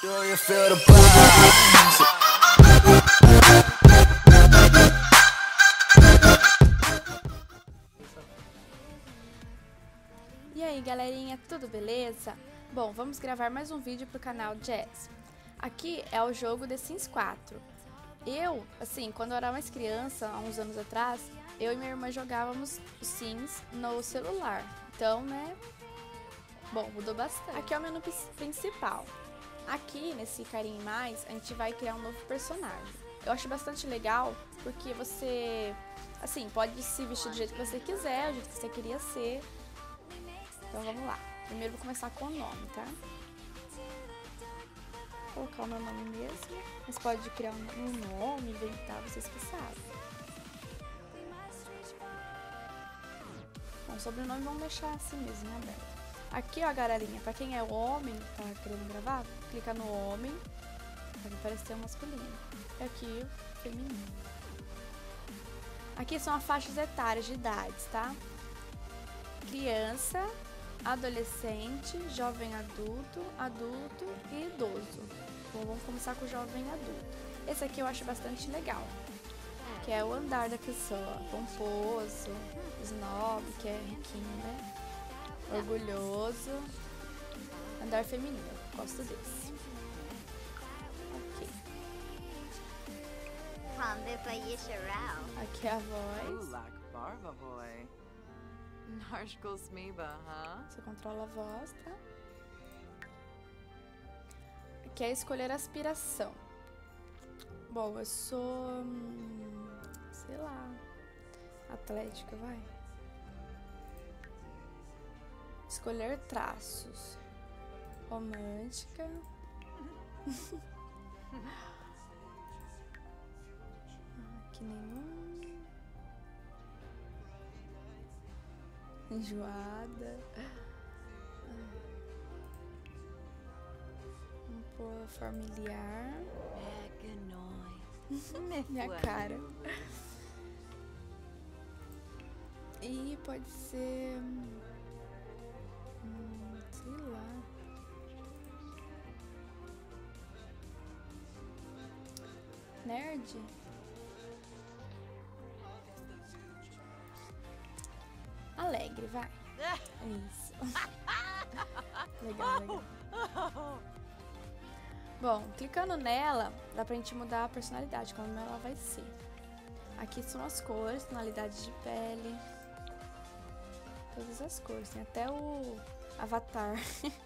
Do you feel the buzz? E aí galerinha, tudo beleza? Bom, vamos gravar mais um vídeo pro canal Jazz. Aqui é o jogo The Sims 4. Eu, assim, quando eu era mais criança, há uns anos atrás, eu e minha irmã jogávamos os Sims no celular. Então, né, bom, mudou bastante. Aqui é o menu principal. Aqui, nesse carinha em mais, a gente vai criar um novo personagem. Eu acho bastante legal, porque você, assim, pode se vestir do jeito que você quiser, do jeito que você queria ser. Então vamos lá. Primeiro vou começar com o nome, tá? Vou colocar o meu nome mesmo. Mas pode criar um nome, inventar, vocês que sabem. Bom, sobrenome vamos deixar assim mesmo, né, aberto. Aqui, ó, galerinha, pra quem é homem, tá querendo gravar, clica no homem, pra aparecer o masculino. E aqui, o feminino. Aqui são as faixas etárias de idades, tá? Criança, adolescente, jovem adulto, adulto e idoso. Bom, vamos começar com o jovem adulto. Esse aqui eu acho bastante legal, que é o andar da pessoa, pomposo, snob, que é riquinho, né? Orgulhoso. Andar feminino, gosto desse. Ok. Aqui é a voz. Você controla a voz, tá? Aqui é escolher aspiração. Bom, eu sou, sei lá, atlética, vai. Escolher traços. Romântica. Aqui nenhum. Enjoada. Vamos pôr familiar. Minha cara. E pode ser, sei lá. Nerd? Alegre, vai. Isso. Legal, legal. Bom, clicando nela, dá pra gente mudar a personalidade, como ela vai ser. Aqui são as cores, tonalidade de pele. Todas as cores, tem até o avatar.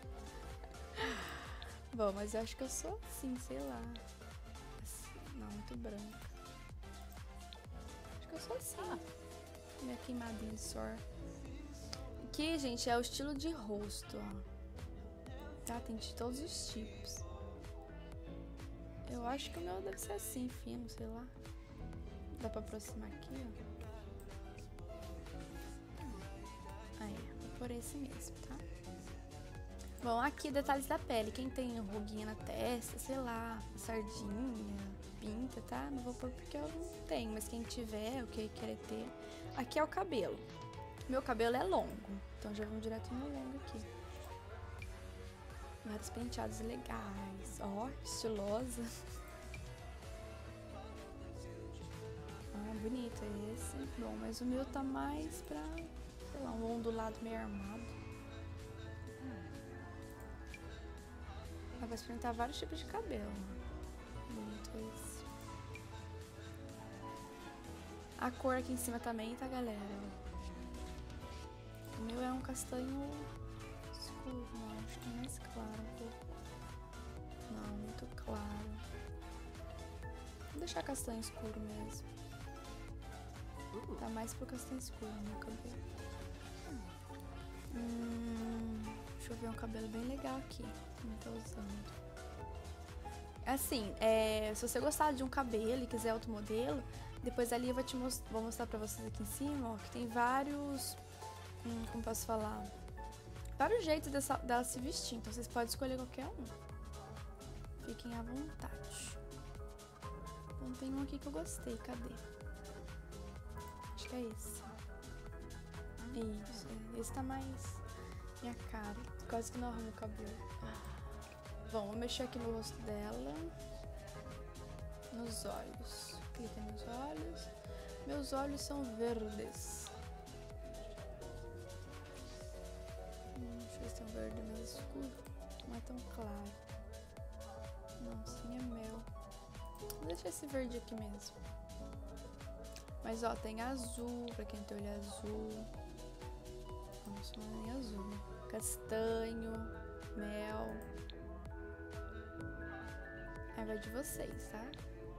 Bom, mas eu acho que eu sou assim, sei lá. Assim, não, muito branca. Acho que eu sou assim. Minha queimadinha de suor. Aqui, gente, é o estilo de rosto, ó. Tá? Tem de todos os tipos. Eu acho que o meu deve ser assim, fino, sei lá. Dá pra aproximar aqui, ó. Aí, vou por esse mesmo, tá? Bom, aqui detalhes da pele. Quem tem ruguinha na testa, sei lá, sardinha, pinta, tá? Não vou pôr porque eu não tenho, mas quem tiver, o que querer ter. Aqui é o cabelo. Meu cabelo é longo, então já vamos direto no longo aqui. Vários penteados legais. Ó, estilosa. Ah, bonito é esse. Bom, mas o meu tá mais pra, sei lá, um ondulado meio armado. Vai experimentar vários tipos de cabelo. Bonito esse. A cor aqui em cima também, tá, galera? O meu é um castanho escuro, não, acho que é mais claro um pouco. Não, muito claro. Vou deixar castanho escuro mesmo. Tá mais pro castanho escuro no meu cabelo. Deixa eu ver um cabelo bem legal aqui. Não tô usando. Assim, se você gostar de um cabelo e quiser outro modelo, depois ali eu vou mostrar pra vocês aqui em cima, ó, que tem vários, como posso falar, vários jeitos dela se vestir, então vocês podem escolher qualquer um. Fiquem à vontade. Então tem um aqui que eu gostei, cadê? Acho que é esse. Isso, esse tá mais minha cara, quase que não arrumo o cabelo. Vamos mexer aqui no rosto dela. Nos olhos. Clica nos olhos. Meus olhos são verdes. Deixa eu ver se tem um verde mais escuro. Não é tão claro. Não, sim, é mel. Vou deixar esse verde aqui mesmo. Mas ó, tem azul, pra quem tem olho azul. Nossa, não é nem azul, né? Castanho, mel. Aí vai de vocês, tá?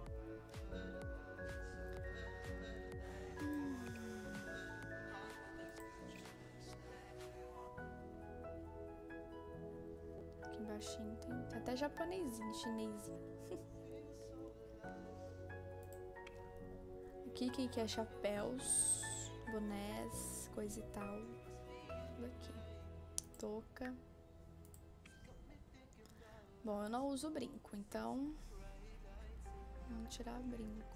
Aqui embaixo tem até japonesinho, chinesinho. Aqui quem quer chapéus, bonés, coisa e tal. Tudo aqui. Touca. Bom, eu não uso brinco, então vamos tirar brinco.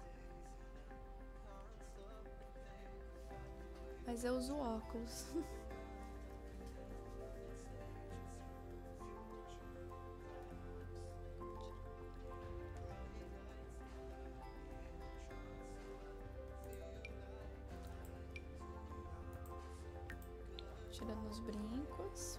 Mas eu uso óculos. Tirando os brincos.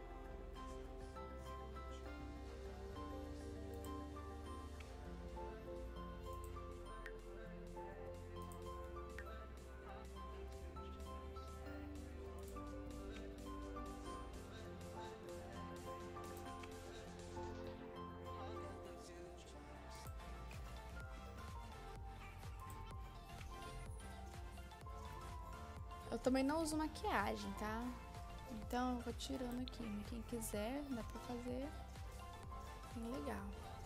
Eu também não uso maquiagem, tá? Então eu vou tirando aqui. Quem quiser, dá pra fazer bem legal.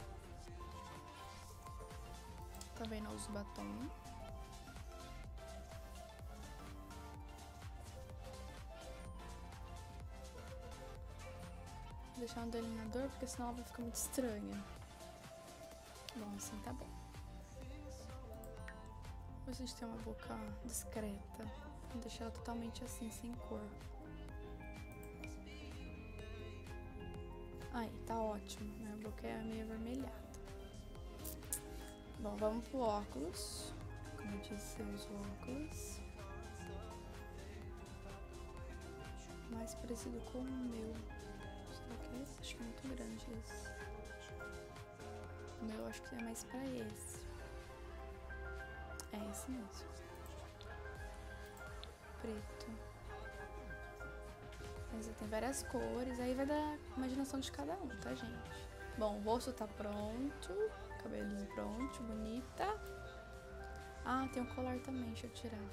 Também não uso batom. Vou deixar um delineador, porque senão ela vai ficar muito estranha. Bom, assim tá bom. Vou ver se a gente tem uma boca discreta. Vou deixar ela totalmente assim, sem cor. Aí, tá ótimo. Minha boca é meio avermelhada. Bom, vamos pro óculos. Como eu disse, eu uso óculos. Mais parecido com o meu. Será que é esse? Acho que é muito grande esse. O meu acho que é mais pra esse. É esse mesmo. Preto. Mas tem várias cores, aí vai da imaginação de cada um, tá, gente? Bom, o rosto tá pronto, cabelinho pronto, bonita. Ah, tem um colar também, deixa eu tirar.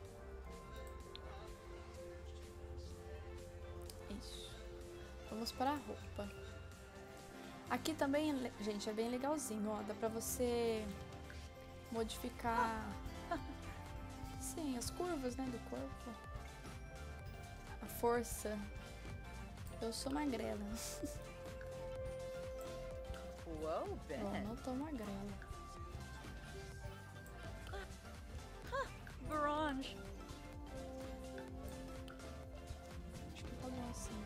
Isso. Vamos para a roupa. Aqui também, gente, é bem legalzinho, ó. Dá pra você modificar, sim, as curvas, né, do corpo. A força. Eu sou magrela. Whoa, Ben. Bom, não tô magrela. Barange. Acho que tá bom assim.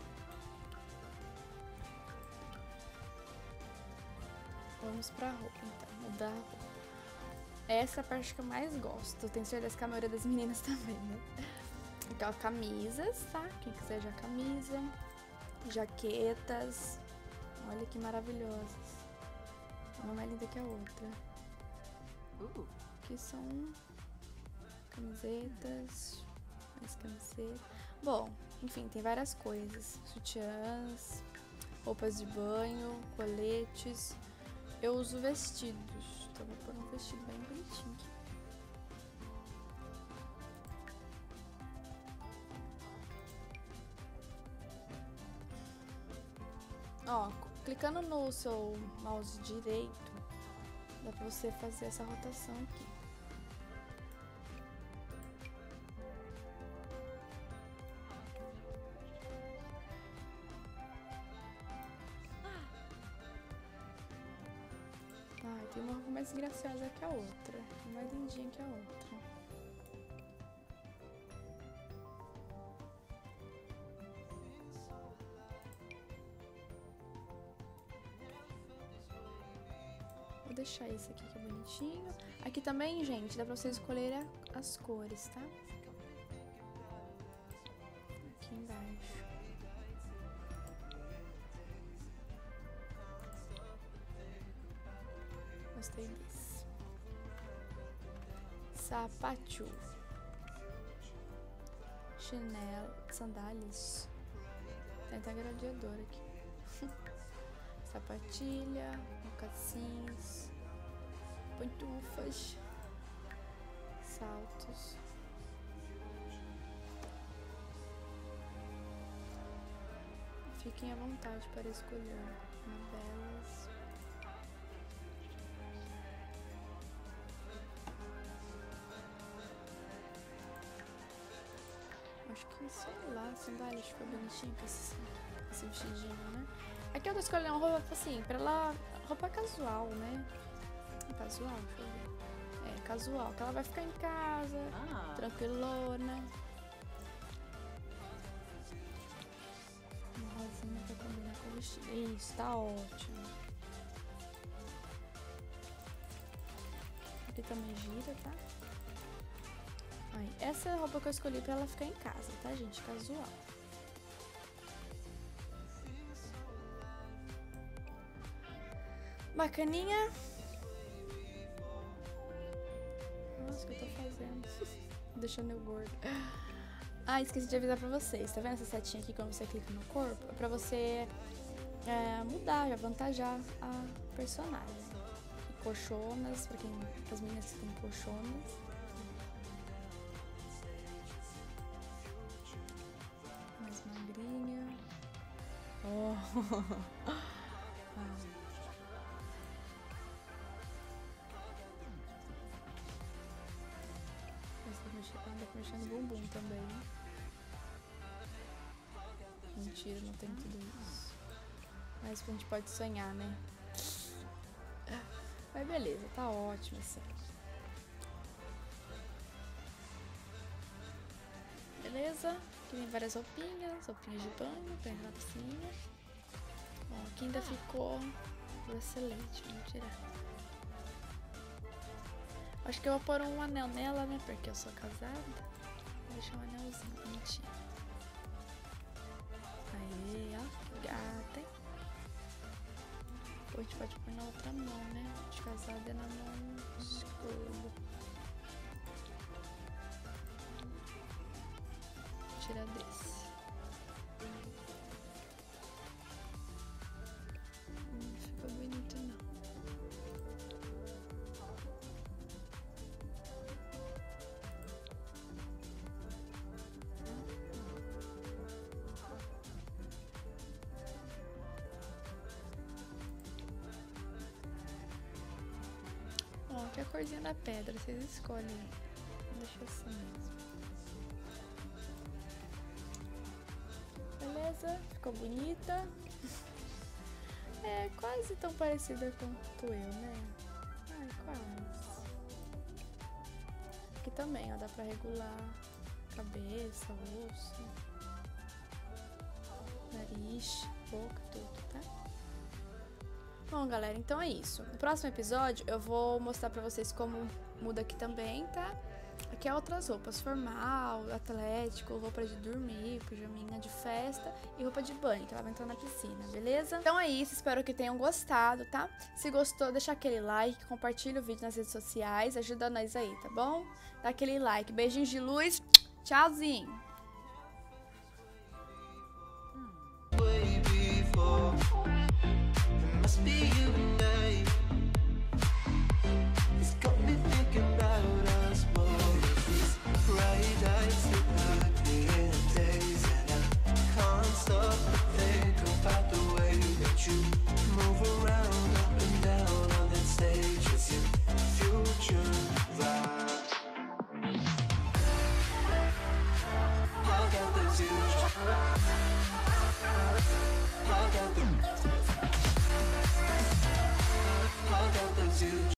Vamos pra roupa, então. Mudar a roupa. Essa é a parte que eu mais gosto. Tenho certeza que a maioria das meninas também, né? Então, camisas, tá? Quem quiser já camisa. Jaquetas. Olha que maravilhosas. Uma mais linda que a outra. Aqui são camisetas. Mais camisetas. Bom, enfim, tem várias coisas. Sutiãs, roupas de banho, coletes. Eu uso vestidos. Então, vou pôr um vestido bem bonitinho aqui. Ó, clicando no seu mouse direito, dá pra você fazer essa rotação aqui. Ah, tem uma mais graciosa que a outra, mais lindinha que a outra. vou deixar esse aqui que é bonitinho. Aqui também, gente, dá pra vocês escolherem as cores, tá? Aqui embaixo. Gostei desse. Sapato. Chinelo. Sandálias. Tem até gradeador aqui. Sapatilha. Mocassins. Pantufas. Saltos. Fiquem à vontade para escolher uma delas. Acho que, sei lá, sandália ficou bonitinho com esse vestidinho, né? Aqui eu tô escolhendo uma roupa assim, pra lá, roupa casual, né? Casual, deixa eu ver. É, casual, que ela vai ficar em casa, tranquilona. Uma rosinha pra combinar com o vestido. Isso, tá ótimo. Aqui também gira, tá? Aí, essa é a roupa que eu escolhi pra ela ficar em casa, tá, gente? Casual. Bacaninha. Nossa, o que eu tô fazendo? Deixando eu gordo. Ah, esqueci de avisar pra vocês. Tá vendo essa setinha aqui quando você clica no corpo? É pra você mudar, avantajar a personagem. E colchonas, pra as meninas que têm colchonas. Mais magrinha. Oh. Anda mexendo o bumbum também. Mentira, não tem tudo isso. Mas a gente pode sonhar, né? Mas beleza, tá ótimo assim. Beleza? Aqui tem várias roupinhas de banho pra entrar na piscina. Ó, aqui ainda ficou bracelete, vamos tirar. Acho que eu vou pôr um anel nela, né? Porque eu sou casada. Vou deixar um anelzinho bonitinho. Aí, ó. Que gata, hein? Ou a gente pode pôr na outra mão, né? De casada é na mão esquerda. Vou tirar desse. Ficou bonito, não. Ó, que é a corzinha da pedra, vocês escolhem. Deixa assim mesmo. Beleza? Ficou bonita. É quase tão parecida quanto eu, né? Ai, quase. Aqui também, ó, dá pra regular cabeça, osso, nariz, boca, tudo, tá? Bom, galera, então é isso. No próximo episódio eu vou mostrar pra vocês como muda aqui também, tá? Aqui é outras roupas, formal, atlético, roupa de dormir, pijaminha de festa e roupa de banho, que ela vai entrar na piscina, beleza? Então é isso, espero que tenham gostado, tá? Se gostou, deixa aquele like, compartilha o vídeo nas redes sociais, ajuda nós aí, tá bom? Dá aquele like, beijinhos de luz, tchauzinho!